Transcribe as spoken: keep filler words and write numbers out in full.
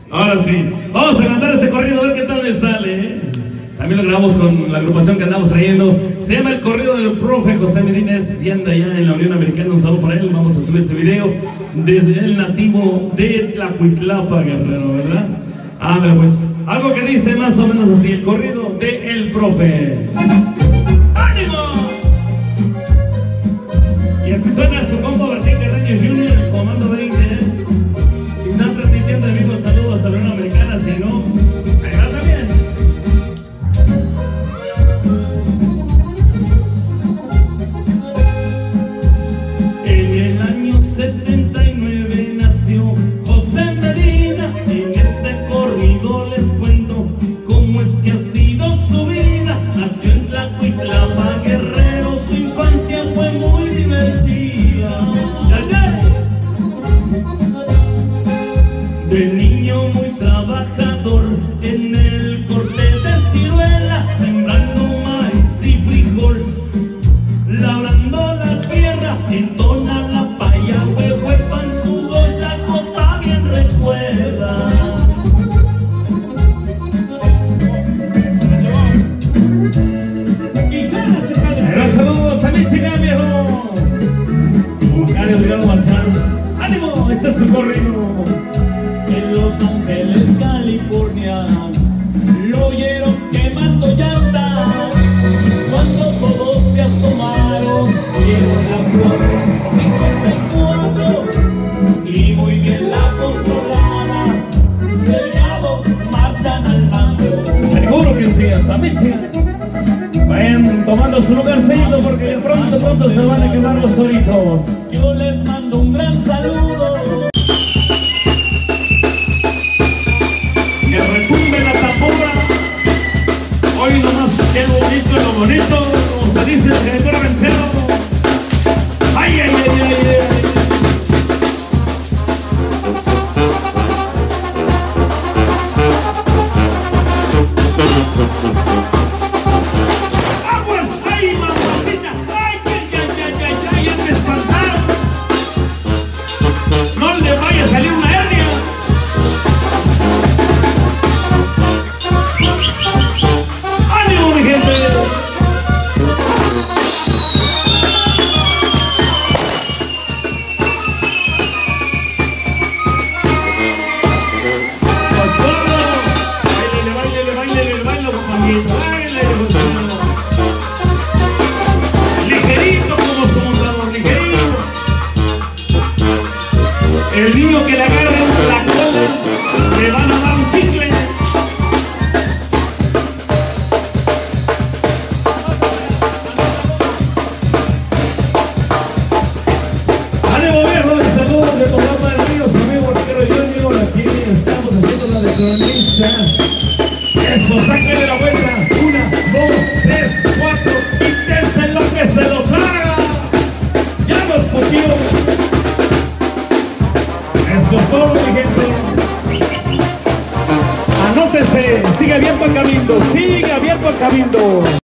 Ahora sí, vamos a cantar este corrido a ver qué tal me sale, ¿eh? También lo grabamos con la agrupación que andamos trayendo. Se llama El Corrido del Profe José Medina. Si anda allá en la Unión Americana, un saludo para él. Vamos a subir este video desde el nativo de Tlacuitlapa, Guerrero, ¿verdad? Ah, pero pues, algo que dice más o menos así: el corrido de El Profe. ¡Ánimo! Y así suena su compa Martín Carreño junior, el Comando veinte, ¿eh? Si están transmitiendo en vivo, saludos hasta la Unión Americana. Si no, ahí va también. En el año setenta y nueve nació José Medina. En este corrido les cuento cómo es que ha sido su vida. Nació en Tlacuitlapa, Guerrero. Su infancia fue muy divertida. De niño muy trabajador, en el corte de ciruela, sembrando maíz y frijol, labrando la tierra, entona la paya, huevo, pan, sudor, la cota bien recuerda. Pero saludos, también chingada, viejo. Macario Vidal Marchán. ¡Ánimo! Este es su corrido. En Los Ángeles, California, lo oyeron quemando llanta. Cuando todos se asomaron, vieron la flor cincuenta y cuatro y muy bien la controlada. Delgado, marchan al mando. Seguro que sí, hasta Michigan. Vayan tomando su lugarcito porque de pronto, pronto se van a quemar los toritos. Yo les mando un gran saludo. Hoy nomás qué bonito, lo bonito, como se dice el director Vencero. Ay, ay, ay, ay, ay. Aguas, ay, mamacita, ay, ay, ay, ay, ay, ay, ya me espantaron. No le vaya a salir una hernia. Ligerito como su montador, ligerito. El niño que le agarre la cola le van a dar un chicle. ¡Ánimo, viejo! Y saludos de Tolapa del Río, su amigo arquero Junior. Aquí estamos haciendo la de cronista. Eso, sáquenle la vuelta. Una, dos, tres, cuatro. Y dense lo que se lo traga. Ya los cogió. Eso es todo, mi gente. Anótese. Sigue abierto el cabildo. Sigue abierto el cabildo.